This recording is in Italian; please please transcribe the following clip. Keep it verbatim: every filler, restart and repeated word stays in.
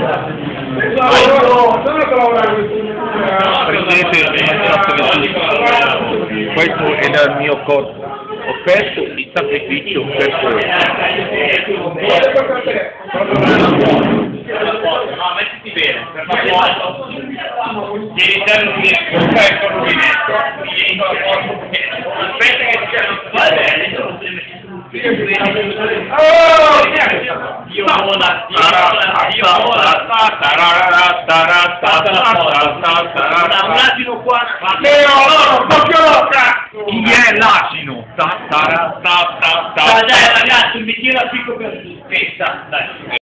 questo è dal mio corpo, ho perso il sacrificio per voi. No, mettiti bene, per favore. Devi dare un disco, ecco il rubinetto. Aspetta che ti chiamo. Va bene, io non ti metti sul io vola, io vola, un asino qua. Chi è l'asino? Dai ragazzi, mi tira a picco per tu. Dai.